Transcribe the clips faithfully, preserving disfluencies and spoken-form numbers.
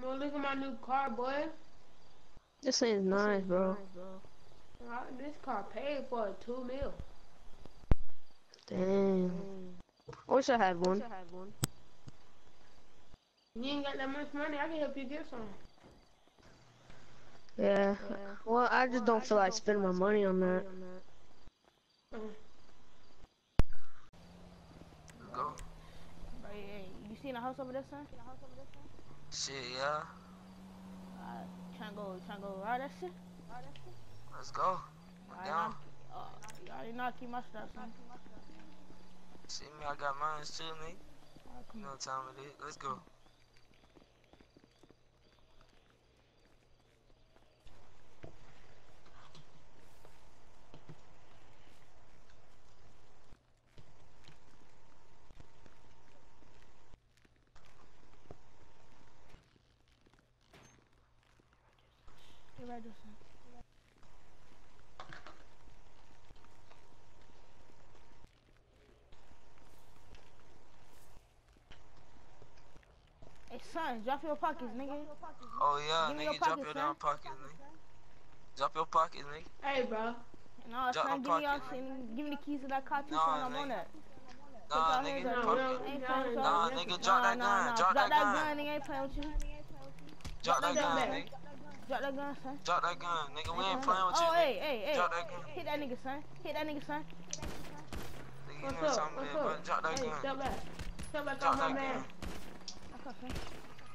Well, look at my new car, boy. This thing's nice, bro. Uh, this car paid for two mil. Damn. I wish I had one. You ain't got that much money, I can help you get some. Yeah. Well, I just don't feel like spending my money on that. Uh, Go. Hey, hey, you seen the house over there, son? Shit, yeah. Uh, tryna go, tryna go ride that shit? Let's go. I'm down. Uh, you already know I keep my stuff, son. See me, I got mine too, nigga. Alright, come You know on. what time it is. Let's go. Get right there, son. Hey, son, drop your pockets, nigga. Oh, yeah, Give me nigga, your drop pockets, your son. damn pockets, nigga. Drop your pockets, nigga. hey, bro. No, Drop son, my give me your, pocket, give me the keys to that car too, Nah, son. I'm nigga. on that. Nah, Put your nigga, hands up, No, we pocket. don't, I ain't we playing with don't- y'all. Nah, we don't- nigga, drop that Nah, gun. nah, Drop that gun. gun, nigga. Ain't playing with you. Drop that Drop gun, that nigga. Drop that gun, son. Drop that gun, nigga. We Ain't ain't playing with you, Oh, nigga. hey, hey, hey. Drop that gun. Hit that nigga, son. Hit that nigga, son. Nigga, you What's know up? something What's there, up? but drop that Hey, gun. step back. Step back Drop on my that man. gun. Okay, son.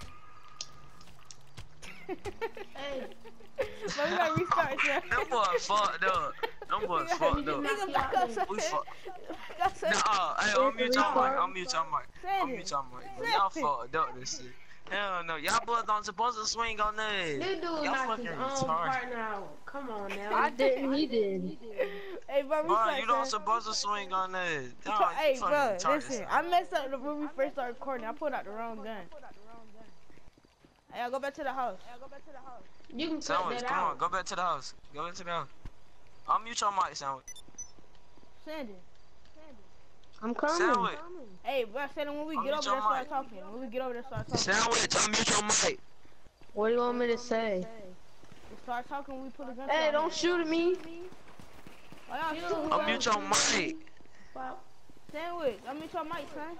Hey, But we gotta restart, son. Them boys fucked up. Them boys fucked up. Nigga, back up, son. We fucked. Back up, son. Nah, hey, I'll mute your mic. I'll mute your mic. I'll Send mute it. your mic. But y'all Send it. fucked up this shit. Hell no, y'all boys don't supposed to swing on this. this dude Y'all knocked fucking his own retarded. partner out. Come on now. I didn't, he did. Hey, bro, Bro, restart, you don't son. supposed to swing on this. Dog, you Hey, fucking bro, retarded, listen. son. I messed up the when we first started recording. I pulled out the wrong gun. Hey, I go back to the house. You can cut Sandwich, that come on, out. go back to the house. Go back to the house. I'll mute your mic, Sandwich. Send it. I'm coming. Sandwich. Hey, bro, say that when we I'll get mute over your there, start mic. talking. When we get over there, start talking. Sandwich, I'll mute your mic. What do you want me to say? We start talking when we put a gun. Hey, to our don't head. shoot at me. Why y'all You shooting, know I'll bro? mute your mic. Fuck. Sandwich, I mute your mic, son.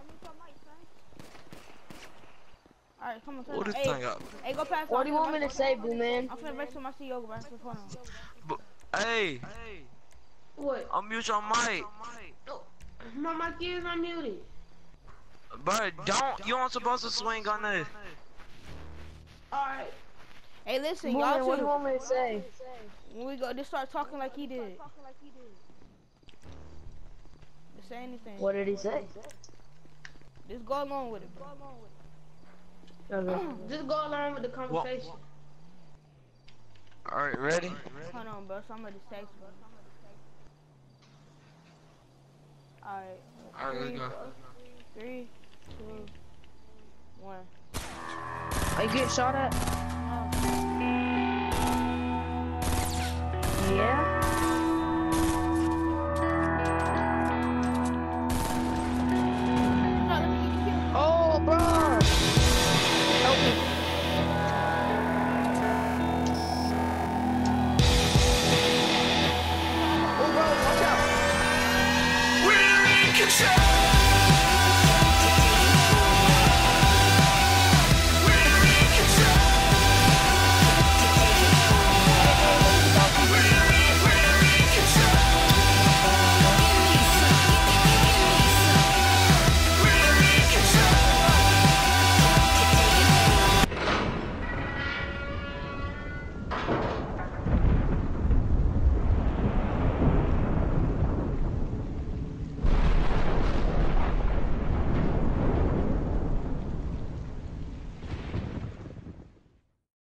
Alright, come on, turn What on. the Hey, thing up? hey, go past. What do you want me to say, Blue Man? I'm finna break to my C E O, bro. Hold on. Hey, What? I'll mute your mic. My mic is unmuted. Bro, don't, you aren't supposed to swing on this. Alright. Hey, listen, Blue y'all Man, what do too. you want me to say? When we go, just start talking like he did. Just say anything. What did he say? Just go along with it, bro. Okay. Just go along with the conversation. Alright, ready? Hold on, bro. Somebody just text me. Alright. Alright, let's Three, go. three, two, one. Are you getting shot at? Yeah? Oh, bro! Help me. Oh, bro, watch out! We're in control.